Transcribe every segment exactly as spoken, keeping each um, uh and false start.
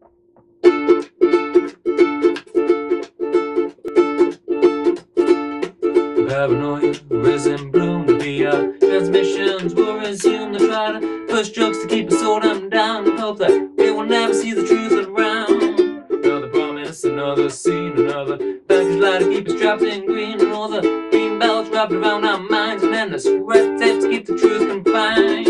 Paranoia is in bloom. The V R transmissions will resume. They try to push jokes to keep us all them down and hope that we will never see the truth around. Another promise, another scene, another package lie to keep us trapped in green, and all the green bells wrapped around our minds, and endless red tape to keep the truth confined.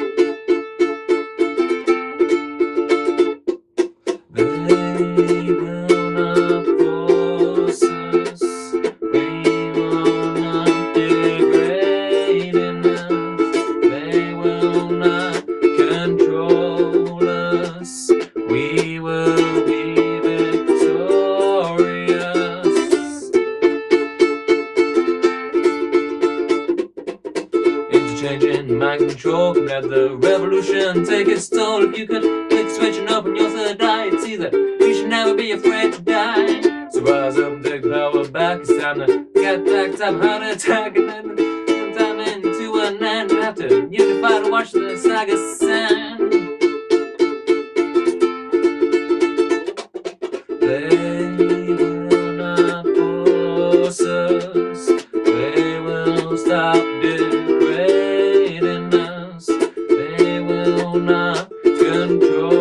They will not force us. We will not degrade enough. They will not control us. We will be victorious. Interchanging mind control can let the revolution take its toll. If you could click switch and open your third eye, you'd see that you should never be afraid to die. So rise up and take power back. It's time to get back, time heart attack, and then time into an end. We have to unify to watch the saga ascend. They will not force us. They will stop degrading us. They will not control